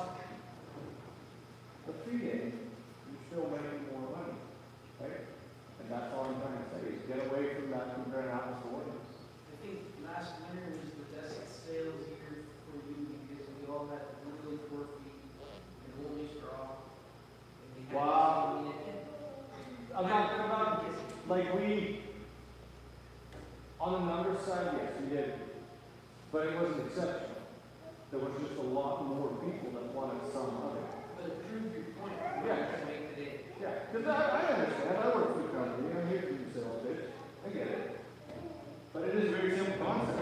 of feeding, you're still making more money, right? And that's all I'm trying to say, is get away from that comparing apples to oranges. I think last winter was the best sales year for you because we all had really poor feet and only straw. And we had Wow. to feed it. I'm not, I'm not, like we, on the numbers side, yes, we did, but it wasn't exceptional. There was just a lot more people that wanted some of it. But it proved your point. Yeah. To make today. Yeah, because I, I understand, I work for a company, I'm here for you sales pitch, I get it. But it is a very simple concept.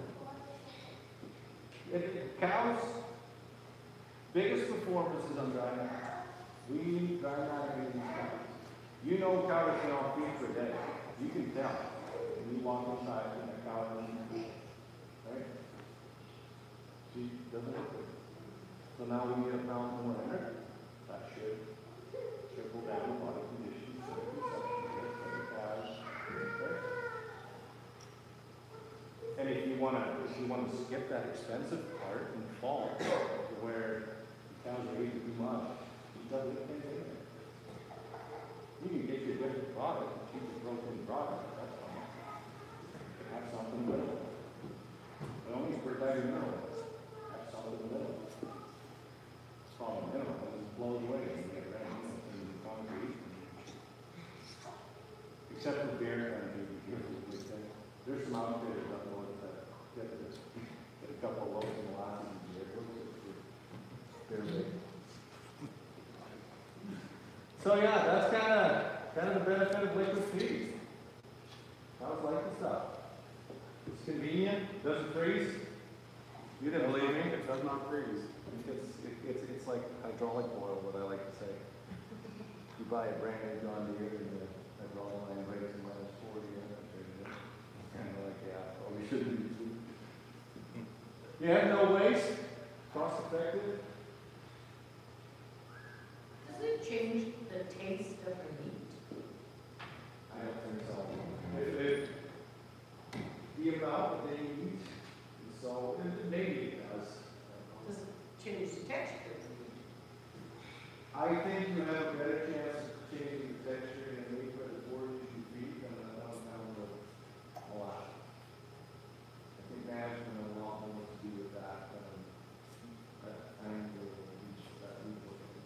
It, cows, biggest performance is on dry matter. We need dry matter in these cows. You know cows can all feed for a day. You can tell. When you walk inside and a cow doesn't feed. Right? She doesn't look good. So now we need a pound more energy. That should trickle down body conditions. And if you want to, if you want to skip that expensive part and fall to where the cows are eating too much, it doesn't make anything. You can get your different product, a cheaper protein product, that's fine. Have something with it. But only Except for beer, kind of, usually, there's some outfitters up north that get this, get a couple of loaves of molasses and beer. They're big. So yeah, that's kind of, kind of the benefit of liquid feed. I was like the stuff. It's convenient, doesn't freeze. You didn't believe me? It does not freeze. It's, it, it's, it's like hydraulic oil, what I like to say. You buy a brand new John Deere and the hydraulic line breaks in minus forty, and it's kind of like, yeah, well, we shouldn't be too. You have no waste, cost effective. Does it change the taste of the meat? I don't think so. If, if the amount that they eat, so maybe it does. Does it change the texture of the meat? I think you have a better chance of changing the texture in a meat for the four you feed than a thousand pound of molasses. I think management has a lot more to do with that than that kind of each that we put in.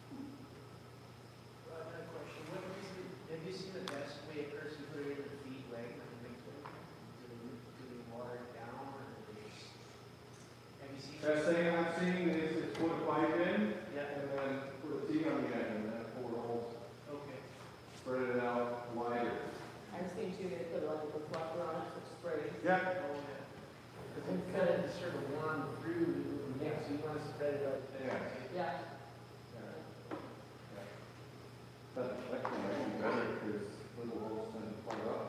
Uh, Another question, what is it, have you seen the best way a person put it in the feed wagon and make it? Do they, do they water it down or do they just, have you seen? Best thing I've seen is, is put a pipe in Yeah, and then put a T on the end and then pour holes, okay. spread it out wider. I was thinking too, they put like a fluffer on it for spray. Yeah. Oh, yeah. Because instead of just sort of warm through, yeah, so you want to spread it out there. Yeah. But that can make it better because little holes tend to plug up.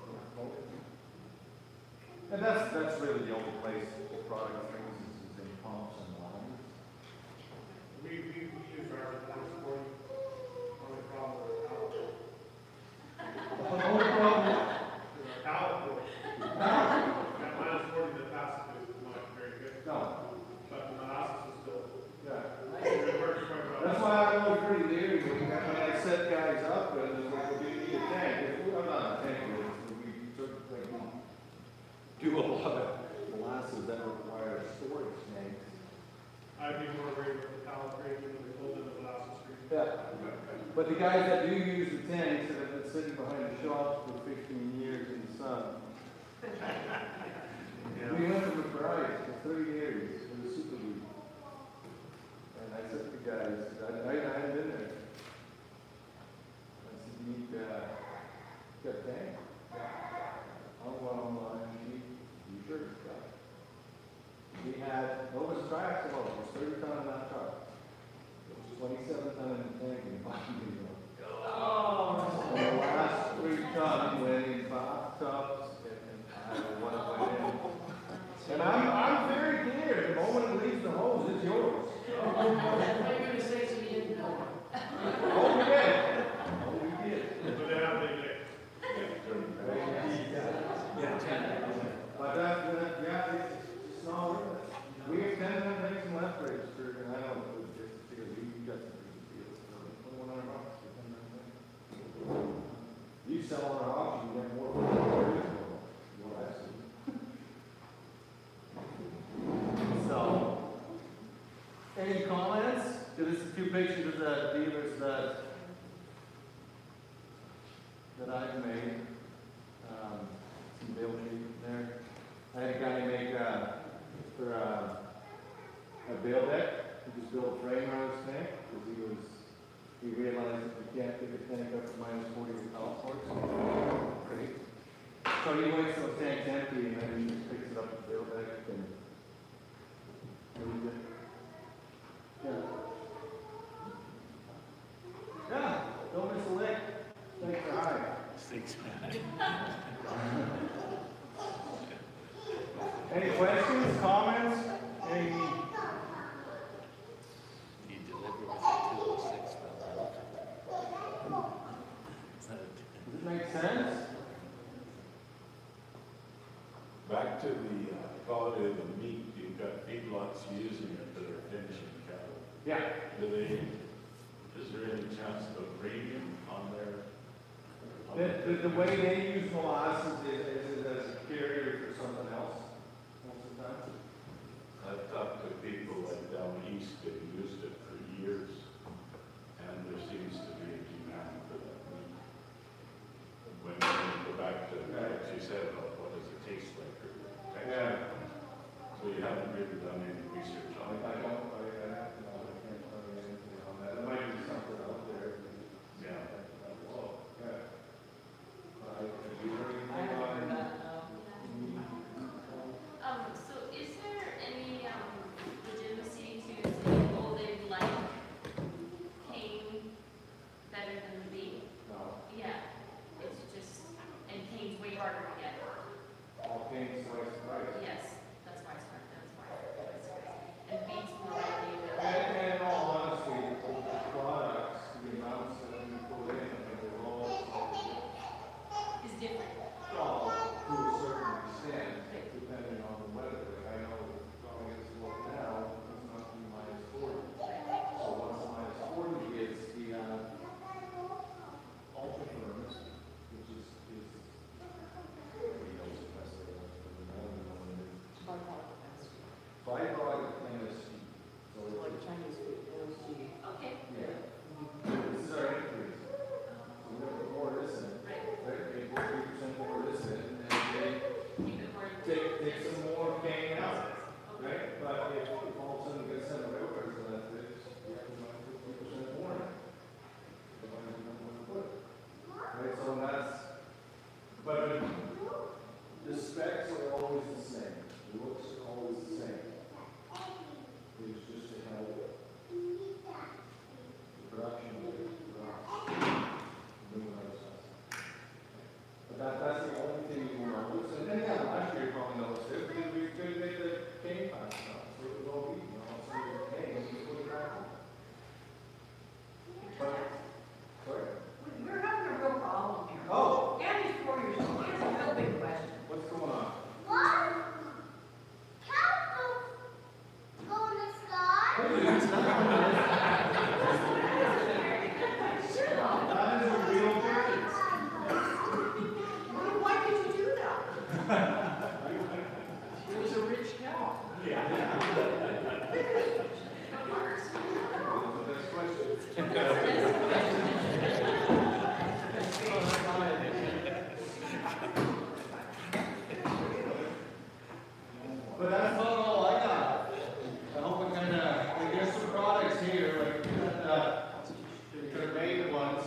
And that's, that's really the only place the product brings is is in pumps and lines. We, we, we use our minus forty, only problem with our pallet. The only problem, Our pallet board. That minus forty, the passive is not very good, no, but the molasses is still, yeah. it works quite well. That's why I'm always pretty leery when I, when I set guys up and it's like, well, do you need a tank? If we, I'm not a tank, but we sort of like, do a lot of molasses that require storage tanks. I'd be more worried with the pallet grade than the cold in the molasses grade. Yeah. But the guys that do use the tanks that have been sitting behind the shops for fifteen years in the sun. We went to the price for thirty years in the super league. And I said to the guys, I, I, I hadn't been there. I said, you need, uh, you got a tank? I'll go online and see, you sure it's got it. We had, what was tracks, well, it was thirty ton in that truck. It was twenty-seven ton in the tank and bottom unit. Oh. And the last three ton went in bathtubs and, and I don't know what went in. And I'm, I'm very clear, the moment it leaves the hose, it's yours. What are you going to say so you didn't know? Oh, we did. Oh, we did. But they have, they, they, But that, that, yeah, it's, it's not worth it. We have ten ton tanks in left register, and I don't know, it's just, because we, we got some pretty good deals, twenty-one hundred bucks for ten ton tanks. You sell on our auction, you get more for it. What I see. So, any comments? So this is two pictures of the dealers that, that I've made. Um, some bill sheet there. I had a guy make, uh, for, uh, a bail deck, he just built a frame around his tank, because he was, he realized that you can't pick a tank up to minus forty with power force. Great. So he waits till the tank's empty, and then he just picks it up with the bail deck, and moves it. Yeah. Yeah, don't miss a lick. Thanks for hiring. Thanks, Any questions, comments? Any? You deliver with two oh six. Does it make sense? Back to the uh, quality of the meat, you've got feedlots using it that are finishing cattle. Yeah. Do they, is there any chance of a premium on their? on The, the, the way they use molasses is, is as a carrier for something else, most of the time. I've talked to people like down east that used it for years, and there seems to be a demand for that meat. When That is a real difference. Why did you do that? It was a rich cow. But that's not all I got. I hope I kind of, there's some products here, like, uh, they're made ones.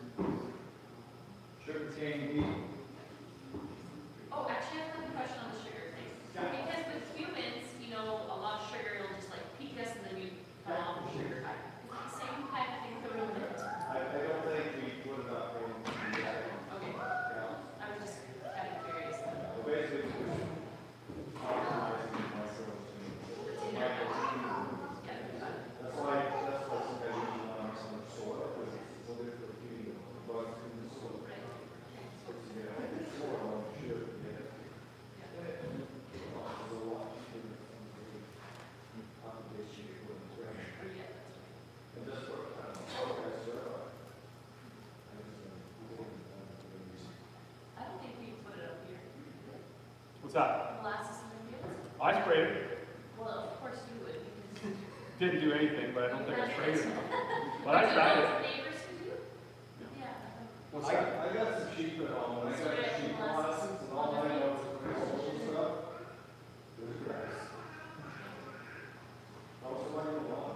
Sugar cane beef. Oh, actually, I have a question on the sugar thing. Because with humans, you know, a lot of sugar will just like peak us and then you come off the sugar high. Is it the same kind of thing for humans? I, I don't think we put it up in, yeah. Okay, I was just kind of curious. Well, basically, we're optimizing myself. Yeah. That's why, that's why some guys use on some soil, because it's so good for feeding the bugs in the soil. Yeah, it's soil on sugar, yeah. It's a lot cheaper than application equipment, right? And that's what, I don't know, that's certified. I just, uh, I don't think we put it up here. What's that? Molasses in the fields? I sprayed it. Well, of course you would. because- Didn't do anything, but I don't think I sprayed it enough. But I Do you tried know it. if neighbors who do? Yeah. What's I, that? I got some sheep at home, and I got sheep molasses, and all I know is when I sold some stuff, there's grass. Also, I know lawn.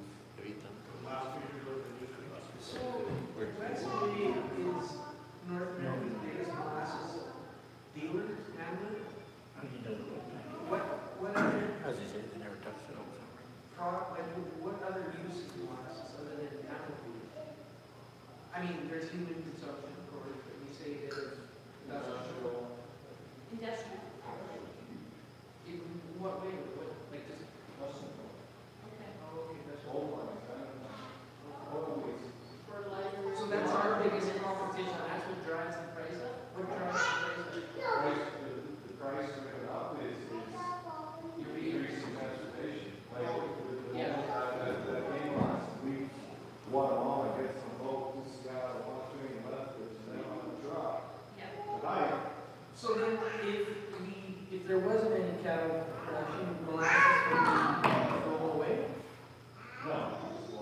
So, Westway is North America's biggest molasses dealer, handler. What, what other As you say, they never touched it. product, like, what other uses of molasses other than animal food? I mean, there's human consumption, of course, but you say there's industrial. Industrial? In what way? What, like just, Okay. oh, okay, that's Old ones, I don't know. Always. Fertilizer? So that's our biggest competition, that's what drives the price up? What drives the price up? Price, the, the price of it up is, is increase in transportation. Like, the, the, Yeah. uh, that, that main lots, we want them all, I guess, on both, this guy, one train left, there's then on the drop. Yeah. But I, So then, if we, if there wasn't any cattle production, molasses would be thrown away? no.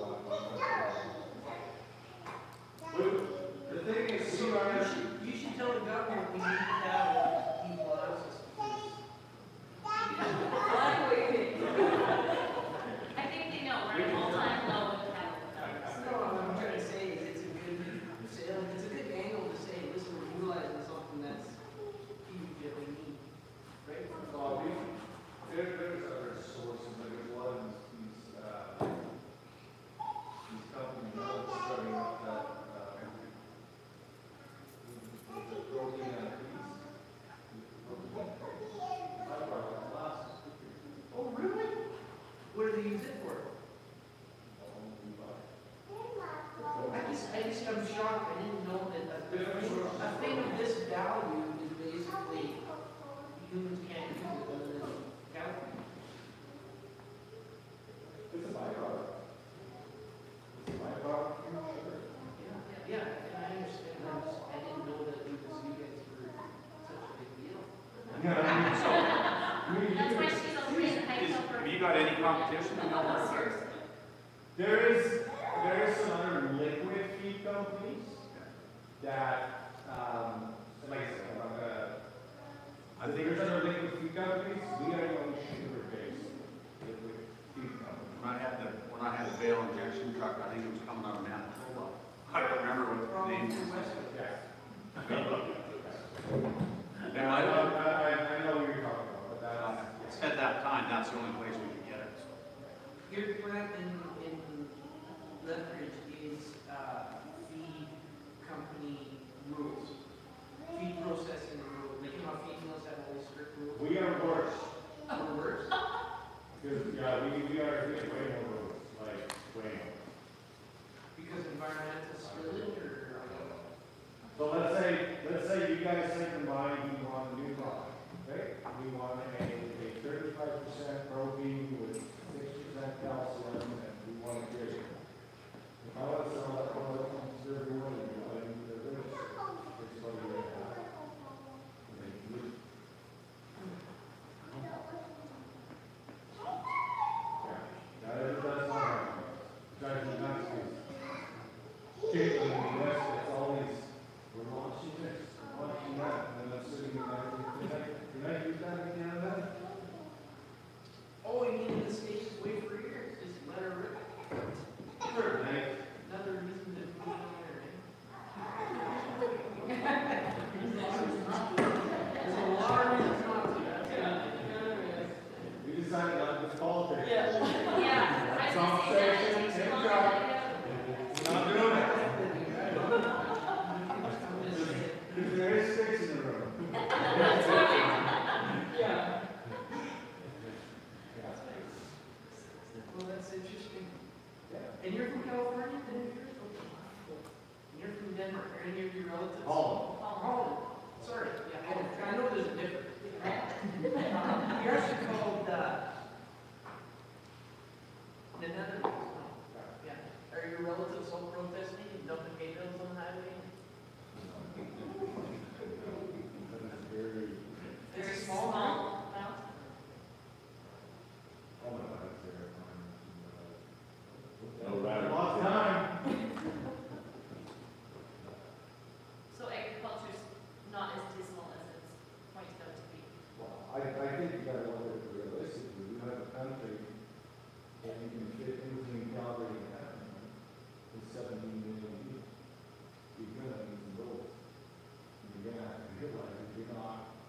The thing is, see, You I, should, you should tell the government we need cattle to keep molasses. I think they know, we're at all-time low with cattle. No, what I'm trying to say is it's a good sale, it's a good angle to say, listen, we're utilizing something that's huge that we need, right? uh, we, there, there's other sources, like there's a lot of these, these, uh, these companies that are starting up that, uh, the protein and peas. I brought that last. Oh, really? What do they use it for? I just, I just, I'm shocked, I didn't know that a, a thing of this value is basically humans can't use it other than cattle. It's a byproduct. It's a byproduct from sugar. Yeah, yeah, and I understand, I just, I didn't know that it was you guys were such a big deal. That's why she's always in high Is- school. Have you got any competition in Alberta? Seriously. There is, there is some other liquid feed companies that, um, like I said, I'm gonna, I think there's other liquid feed companies, we are the only sugar-based liquid feed company. when I had the, when I had the bale injection truck, I think it was coming out of Manitoba. I don't remember what the From name Westway. was. Yeah. And I, I, I, I, I know what you're talking about, but that's, at that time, that's the only place we could get it, so. Your plant in, in Lethbridge is, uh, feed company rules, feed processing rules, like, you know, how feed mills have all these strict rules. we are worse. Or worse. Because, yeah, we, we are doing way more roads, like, way more. Because environmental spillage or, So let's say, let's say you guys think in mind, you want a new product, okay? We want a, a thirty-five percent protein with six percent calcium sounded like this politics. Yeah. Yeah, I was gonna say that, it takes too long to get out. We're not doing it. Because there is six in the room. That's right. Yeah. Well, that's interesting. And you're from California? And you're from Denver. Are any of your relatives? All. Oh, sorry. Yeah, I, I know there's a difference. Um, You're also called, uh, the Netherlands. No. Yeah. Are your relatives all protesting and dumping hay bales on the highway? Very, It's Very a small town. small amount. oh my God, it's there. No radical. Lost time. So agriculture's not as dismal as it's pointed out to be. Well, I, I think you gotta look at it realistically. We have a country that you can fit in between Calgary and Edmonton with seventeen million people. You're gonna need some roads. You're gonna have to realize if you're not